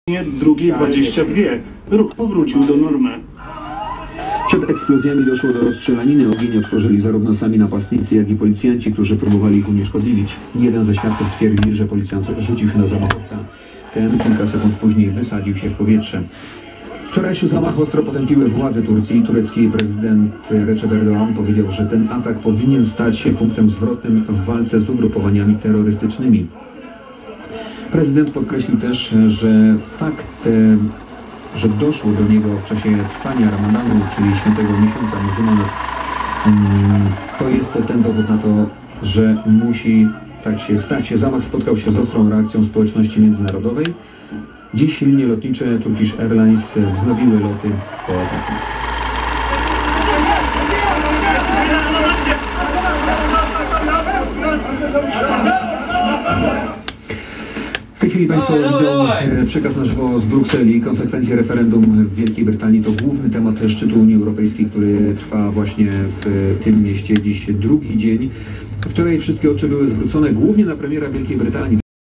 Drugiej 22. Ruch powrócił do normy. Przed eksplozjami doszło do rozstrzelaniny. Ogień otworzyli zarówno sami napastnicy, jak i policjanci, którzy próbowali ich unieszkodliwić. Jeden ze świadków twierdzi, że policjant rzucił się na zamachowca. Ten kilka sekund później wysadził się w powietrze. Wczorajszy zamach ostro potępiły władze Turcji. Turecki prezydent Recep Erdoğan powiedział, że ten atak powinien stać się punktem zwrotnym w walce z ugrupowaniami terrorystycznymi. Prezydent podkreślił też, że fakt, że doszło do niego w czasie trwania Ramadanu, czyli świętego miesiąca muzułmanów, to jest ten dowód na to, że musi tak się stać. Zamach spotkał się z ostrą reakcją społeczności międzynarodowej. Dziś linie lotnicze Turkish Airlines wznowiły loty po ataku. W tej chwili Państwo widzą przekaz na żywo z Brukseli. Konsekwencje referendum w Wielkiej Brytanii to główny temat szczytu Unii Europejskiej, który trwa właśnie w tym mieście dziś drugi dzień. Wczoraj wszystkie oczy były zwrócone głównie na premiera Wielkiej Brytanii.